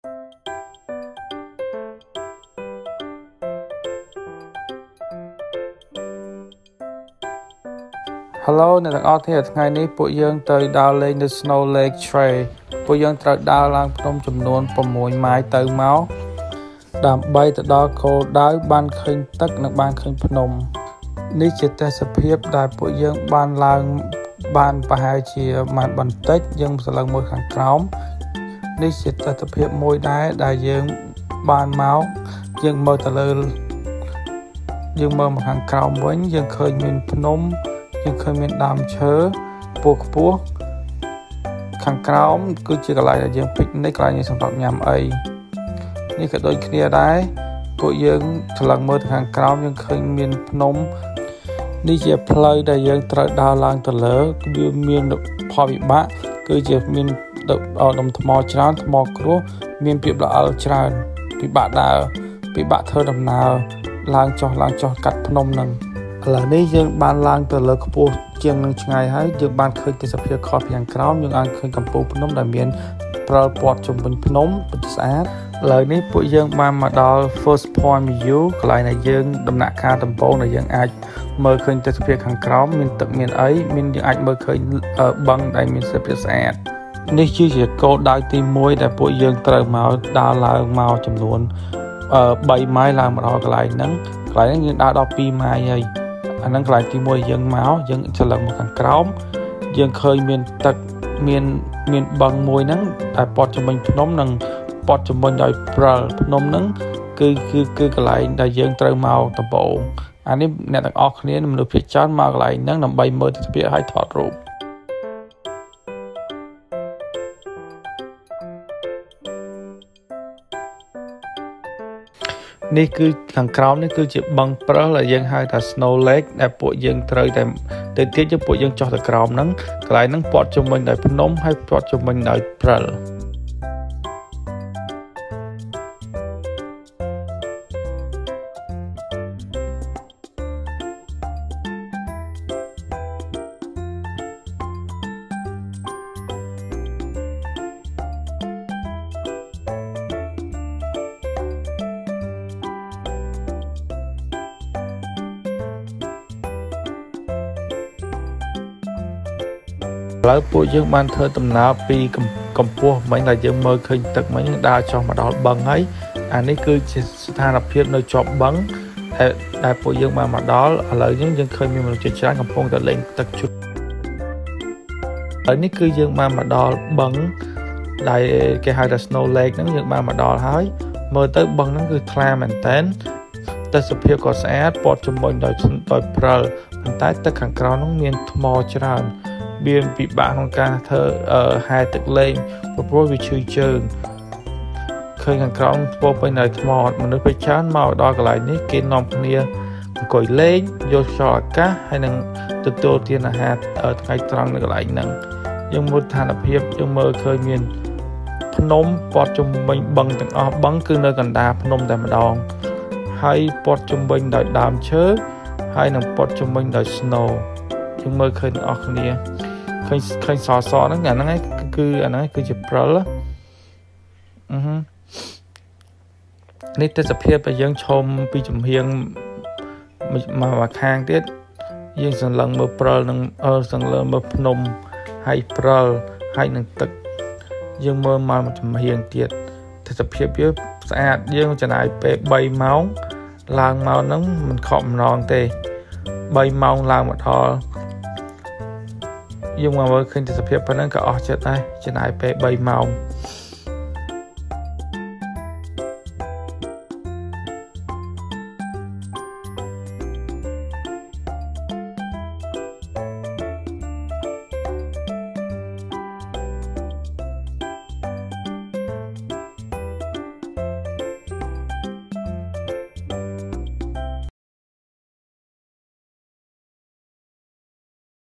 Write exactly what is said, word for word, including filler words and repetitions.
Hello អ្នកទាំងអស់គ្នាថ្ងៃនេះពួកយើងទៅដើរលេងនៅ Snow Lake Trail ពួកយើងត្រូវដើរឡើងភ្នំចំនួន6ម៉ាយទៅមកដើម្បីទៅដល់គោលដៅបានឃើញទឹកនិងបានឃើញភ្នំនេះជាទេសភាពដែលពួកយើងបានឡើងបានប្រហែលជាបានបន្តិចយើងសឡើងមួយខាងក្រោមនេះជាទេសភាពមួយដែរដែលយើងបានមកយើងមើលទៅលើយើងមើលមកខាងក្រោមវិញយើងឃើញមានភ្នំយើងឃើញមានដើមឈើពូខ្ពស់ខាងក្រោមគឺជាកន្លែងដែលយើង picnic កន្លែងយើងសម្រាប់ញ៉ាំអីនេះក៏ដូចគ្នាដែរពួកយើងឆ្លងមើលទៅខាងក្រោមយើងឃើញមានភ្នំនេះជាផ្លូវដែលយើងត្រូវដើរឡើងទៅលើវាមានផលវិបាកគឺជាមានដុំថ្មច្រើនថ្មគ្រោះមានភាពល្អិលច្រើនពិបាកដើរពិបាកធ្វើដំណើរឡើងចុះឡើងចុះកាត់ភ្នំនឹងឥឡូវនេះយើងបានឡើងទៅលើខ្ពស់ជាងនឹងឆ្ងាយហើយយើងបានឃើញទេសភាពខុសពីខាងក្រោមយើងអាចឃើញកំពូលភ្នំដែលមានព្រិលព័ទ្ធជុំវិញភ្នំពិតស្អាតឥឡូវនេះពួកយើងបានមកដល់ first point view កន្លែងដែលយើងដំណាក់កាលដំបូងដែលយើងអាចមើលឃើញទេសភាពខាងក្រោមមានទឹកមានអីមានយើងអាចមើលឃើញបឹងដែលមានទេសភាពស្អាតនេះគឺជាគោលដៅទីមួយដែលពួកយើងត្រូវមកដើរឡើងមកចំនួន3ម៉ាយឡើងមកដល់កន្លែងហ្នឹងកន្លែងហ្នឹងយើងដើរដល់2ម៉ាយហើយអាហ្នឹងកន្លែងទីមួយយើងមកយើងឆ្លងមកខាងក្រោមយើងឃើញមានទឹកមានមានបឹងមួយហ្នឹងដែលព័ទ្ធជុំវិញភ្នំនិងព័ទ្ធជុំវិញដោយព្រិលភ្នំហ្នឹងគឺគឺគឺកន្លែងដែលយើងត្រូវមកដំបូងអានេះអ្នកទាំងអស់គ្នាមនុស្សភាគច្រើនមកកន្លែងហ្នឹងដើម្បីមើលទស្សនវិជ្ជាឲ្យថតរូបនេះគឺខាងក្រោមនេះគឺជាបឹងព្រិលដែលយើងហៅថា Snow Lake ដែលពួកយើងត្រូវតែទៅទៀតយើងពួកយើងចុះទៅក្រោមហ្នឹងកន្លែងហ្នឹងព័ទ្ធជុំវិញដោយភ្នំហើយព័ទ្ធជុំវិញដោយព្រិលឥឡូវពួកយើងបានធ្វើដំណើរពីកម្ពស់មិញដែលយើងមើលឃើញទឹកមិញដើរចុះមកដល់បឹងហើយអានេះគឺជាស្ថានភាពនៅជាប់បឹងដែលដែលពួកយើងបានមកដល់ឥឡូវយើងយើងឃើញមានមនុស្សជាច្រើនកំពុងតែលេងទឹកជុំហើយនេះគឺយើងបានមកដល់បឹងដែលគេហៅថា Snow Lake ហ្នឹងយើងបានមកដល់ហើយមើលទៅបឹងហ្នឹងគឺថ្លាមែនតើទេសភាពក៏ស្អាតព័ទ្ធជុំវិញដោយដោយព្រិលប៉ុន្តែទឹកខាងក្រោមហ្នឹងមានថ្មច្រើនវាពិបាកក្នុងការធ្វើហែទឹកលេងព្រោះវាឈឺជើងឃើញខាងក្រោមពោពេញដោយថ្មមនុស្សពេច្រើនមកដល់កន្លែងនេះគេនាំគ្នាអង្គុយលេងយកខ្យល់អាកាសហើយនឹងទទួលទានអាហារថ្ងៃត្រង់នៅកន្លែងហ្នឹងយើងមើលស្ថានភាពយើងមើលឃើញមានភ្នំព័ទ្ធជុំវិញបឹងទាំងអស់បឹងគឺនៅកណ្ដាលភ្នំតែម្ដងហើយព័ទ្ធជុំវិញដោយដើមឈើហើយនឹងព័ទ្ធជុំវិញដោយ snow យើងមើលឃើញទាំងអស់គ្នាឃើញឃើញសសហ្នឹងអាហ្នឹងឯងគឺអាហ្នឹងគឺជាព្រិលអឺហឺនេះទេសភាពដែលយើងឈមពីចំហៀងមកមកខាងទៀតយើងសន្លឹងមើលព្រិលនឹងអឺសន្លឹងមើលភ្នំហើយព្រិលហើយនឹងទឹកយើងមើលមកចំហៀងទៀតទេសភាពវាស្អាតយើងចំណាយពេល3ម៉ោងឡើងមកហ្នឹងមិនខកម្ដងទេ3ម៉ោងឡើងមកដល់យើងមកមើលឃើញទេសភាពប៉ុណ្ណឹងក៏អស់ចិត្តដែរចំណាយពេល3ម៉ោង